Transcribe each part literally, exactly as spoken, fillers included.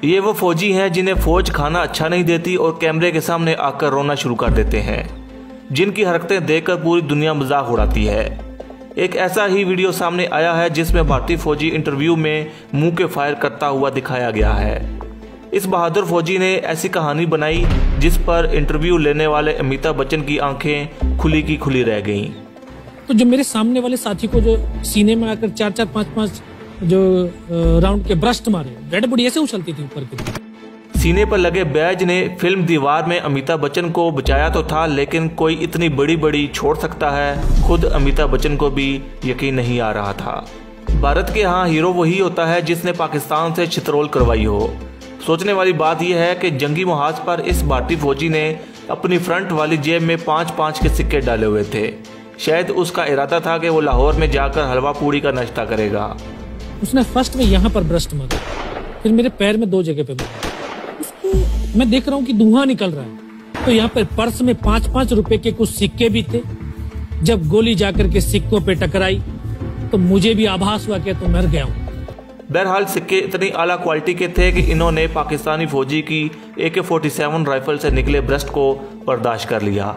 ये वो फौजी हैं जिन्हें फौज खाना अच्छा नहीं देती और कैमरे के सामने आकर रोना शुरू कर देते हैं, जिनकी हरकतें देखकर पूरी दुनिया मजाक उड़ाती है। एक ऐसा ही वीडियो सामने आया है जिसमें भारतीय फौजी इंटरव्यू में मुंह के फायर करता हुआ दिखाया गया है। इस बहादुर फौजी ने ऐसी कहानी बनाई जिस पर इंटरव्यू लेने वाले अमिताभ बच्चन की आंखें खुली की खुली रह गईं। तो जो मेरे सामने वाले साथी को जो सीने में आकर चार चार पांच पांच जो राउंड के ब्रस्ट मारे, डेड बॉडी ऐसे उछलती थी ऊपर की। सीने पर लगे बैज ने फिल्म दीवार में अमिताभ बच्चन को बचाया तो था, लेकिन कोई इतनी बड़ी बड़ी छोड़ सकता है, खुद अमिताभ बच्चन को भी यकीन नहीं आ रहा था। भारत के यहाँ हीरो वही होता है जिसने पाकिस्तान से छितरोल करवाई हो। सोचने वाली बात यह है कि जंगी मुहाज पर इस भारतीय फौजी ने अपनी फ्रंट वाली जेब में पाँच पाँच के सिक्के डाले हुए थे। शायद उसका इरादा था कि वो लाहौर में जाकर हलवा पूड़ी का नाश्ता करेगा। उसने फर्स्ट में यहाँ पर ब्रस्ट मारा, फिर मेरे पैर में दो जगह पे मारा। उसको मैं देख रहा हूँ कि धुआं निकल रहा है, तो यहाँ पर पर्स में पांच पांच रुपए के कुछ सिक्के भी थे। जब गोली जाकर के सिक्कों पे टकराई तो मुझे भी आभास हुआ कि तो मर गया हूँ। बहरहाल सिक्के इतनी आला क्वालिटी के थे कि इन्होंने पाकिस्तानी फौजी की ए के फोर्टी सेवन राइफल से निकले ब्रस्ट को बर्दाश्त कर लिया।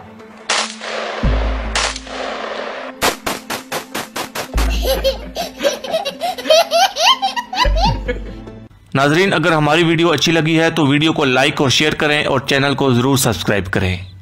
नाजरीन, अगर हमारी वीडियो अच्छी लगी है तो वीडियो को लाइक और शेयर करें और चैनल को जरूर सब्सक्राइब करें।